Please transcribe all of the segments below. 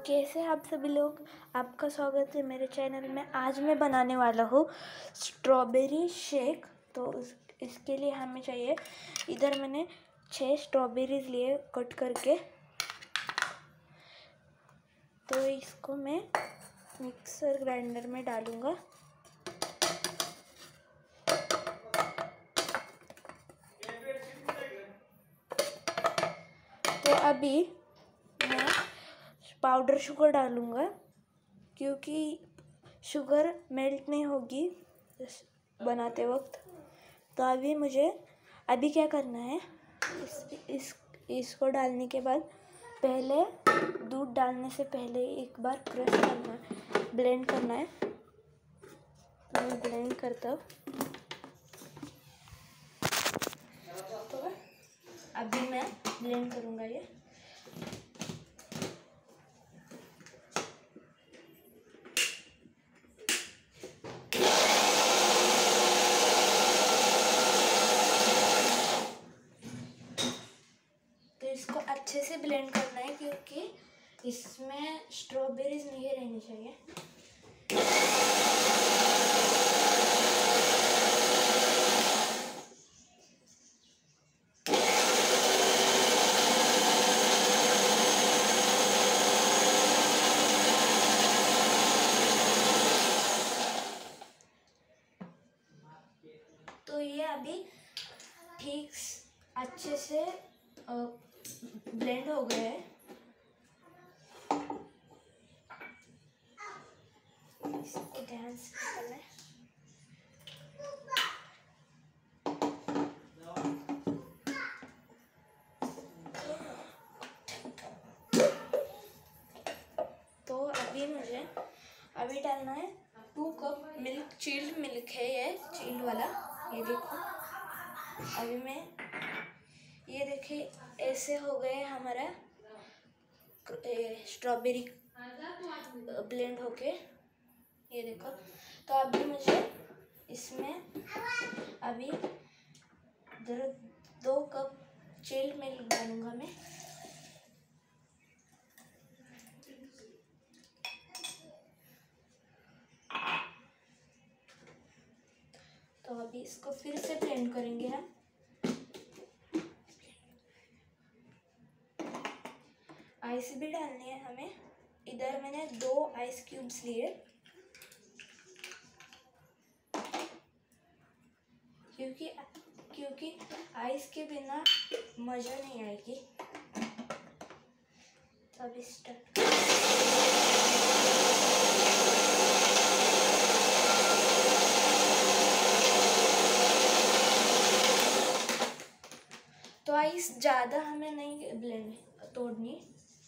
कैसे आप सभी लोग, आपका स्वागत है मेरे चैनल में। आज मैं बनाने वाला हूँ स्ट्रॉबेरी शेक। तो इसके लिए हमें चाहिए, इधर मैंने 6 स्ट्रॉबेरीज लिए कट करके। तो इसको मैं मिक्सर ग्राइंडर में डालूँगा। तो अभी मैं पाउडर शुगर डालूँगा, क्योंकि शुगर मेल्ट नहीं होगी बनाते वक्त। तो अभी क्या करना है, इसको डालने के बाद पहले दूध डालने से पहले एक बार क्रश करना है, ब्लेंड करना है। मैं ब्लेंड करता हूँ। तो अभी मैं ब्लेंड करूँगा ये। तो इसको अच्छे से ब्लेंड करना है, क्योंकि इसमें स्ट्रॉबेरीज नहीं रहनी चाहिए। तो ये अभी ठीक अच्छे से ब्लेंड हो गया है। इसको ध्यान से करना है। तो अभी डालना है 2 कप मिल्क। चिल्ड मिल्क है ये, चिल्ड वाला। ये देखो, ये देखिए ऐसे हो गए हमारा स्ट्रॉबेरी ब्लेंड होके। ये देखो। तो अभी मुझे इसमें अभी 2 कप चिल्ड मिल्क डालूंगा मैं। तो अभी इसको फिर से ब्लेंड करेंगे हम। आइस भी डालनी है हमें। इधर मैंने 2 आइस क्यूब्स लिए, क्योंकि आइस के बिना मज़ा नहीं आएगी। तो अभी स्टार्ट। तो आइस ज़्यादा हमें नहीं तोड़नी।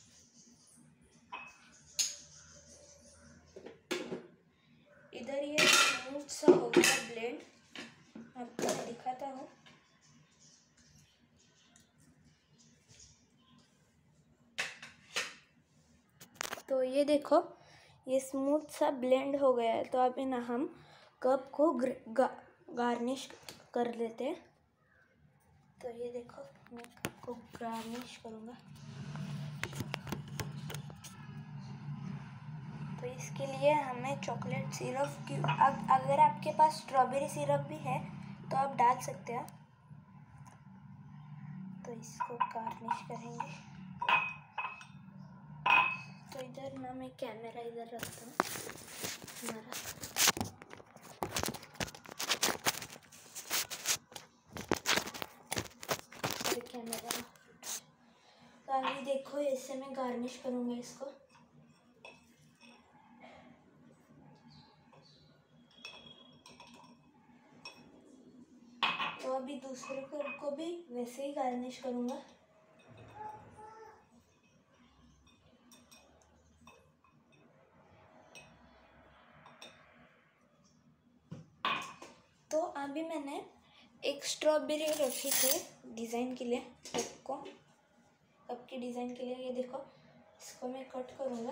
इधर ये स्मूथ सा हो गया ब्लेंड। आपको मैं दिखाता हूँ। तो ये देखो, ये स्मूथ सा ब्लेंड हो गया है। तो अभी ना हम कप को गार्निश कर लेते हैं। तो ये देखो, मैं कप को गार्निश करूँगा। तो इसके लिए हमें चॉकलेट सिरप की, अगर आपके पास स्ट्रॉबेरी सिरप भी है तो आप डाल सकते हैं। तो इसको गार्निश करेंगे। तो इधर ना मैं कैमरा इधर रखता हूँ हमारा। कैमरा। तो अभी देखो, ऐसे मैं गार्निश करूँगा इसको। तो अभी दूसरे कप को भी वैसे ही गार्निश करूँगा। तो अभी मैंने एक स्ट्रॉबेरी रखी थी डिज़ाइन के लिए, कप की डिज़ाइन के लिए। ये देखो, इसको मैं कट करूँगा,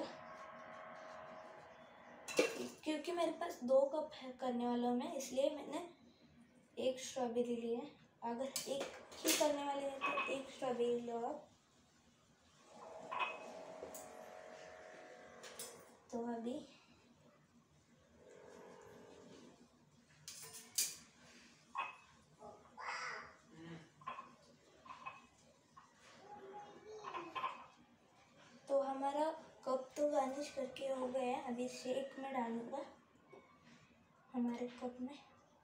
क्योंकि मेरे पास 2 कप है करने वाला हूँ मैं, इसलिए मैंने 1 स्ट्रॉबेरी ली है। अगर एक ही करने वाले हैं तो 1 स्ट्रॉबेरी लो आप। अभी। तो हमारा कप तो गार्निश करके हो गया है। अभी शेक में डालूंगा हमारे कप में।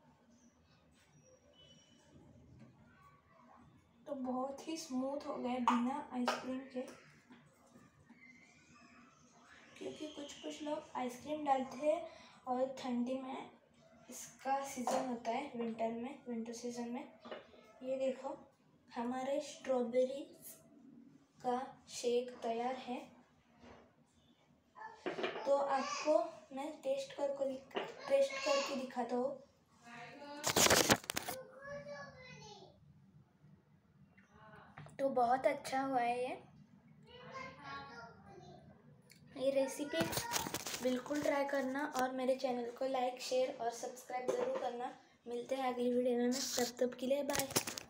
तो बहुत ही स्मूथ हो गया बिना आइसक्रीम के, क्योंकि कुछ लोग आइसक्रीम डालते हैं और ठंडी में इसका सीज़न होता है, विंटर सीज़न में। ये देखो हमारे स्ट्रॉबेरी का शेक तैयार है। तो आपको मैं टेस्ट करके दिखाता हूँ। तो बहुत अच्छा हुआ है ये रेसिपी बिल्कुल ट्राई करना और मेरे चैनल को लाइक, शेयर और सब्सक्राइब ज़रूर करना। मिलते हैं अगली वीडियो में, तब के लिए बाय।